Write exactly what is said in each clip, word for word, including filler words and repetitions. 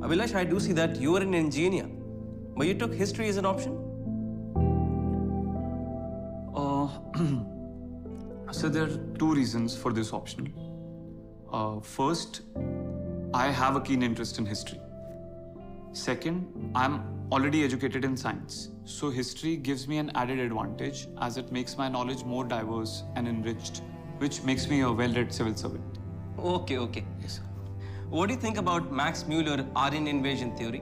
Abhilash, I do see that you are an engineer, but you took history as an option? Uh, so there are two reasons for this option. Uh, first, I have a keen interest in history. Second, I'm already educated in science, so history gives me an added advantage as it makes my knowledge more diverse and enriched, which makes me a well-read civil servant. Okay, okay. Yes, sir. What do you think about Max Muller Aryan invasion theory?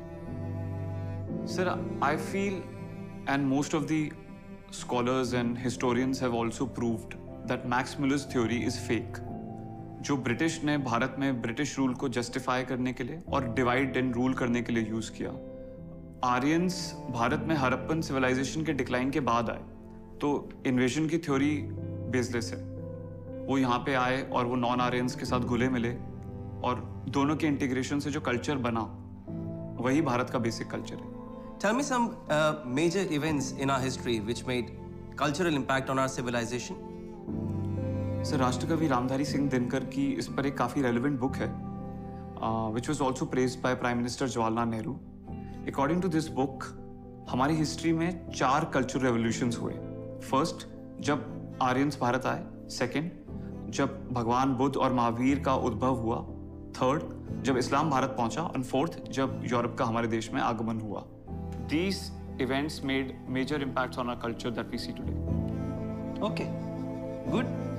Sir, I feel, and most of the scholars and historians have also proved that Max Muller's theory is fake. जो British ने भारत में British rule को justify करने के लिए और divide and rule करने के लिए यूज किया, आर्यंस भारत में हड़प्पन सिविलाइजेशन के डिक्लाइन के बाद आए, तो इन्वेजन की थ्योरी बेसलेस है। वो यहाँ पे आए और वो नॉन आर्यंस के साथ घुले मिले और दोनों के इंटीग्रेशन से जो कल्चर बना वही भारत का बेसिक कल्चर है। Tell me some uh, major events in our history which made cultural impact on our civilization. Sir, राष्ट्रकवि रामधारी सिंह दिनकर की इस पर एक काफी रेलेवेंट बुक है, which was also praised by Prime Minister Jawaharlal Nehru. According to this book, हमारी history में चार कल्चरल रेवोल्यूशंस हुए. फर्स्ट, जब आर्यंस भारत आए. सेकंड, जब भगवान बुद्ध और महावीर का उद्भव हुआ. थर्ड, जब इस्लाम भारत पहुंचा. और फोर्थ, जब यूरोप का हमारे देश में आगमन हुआ. These events made major impacts on our culture that we see today. Okay, good.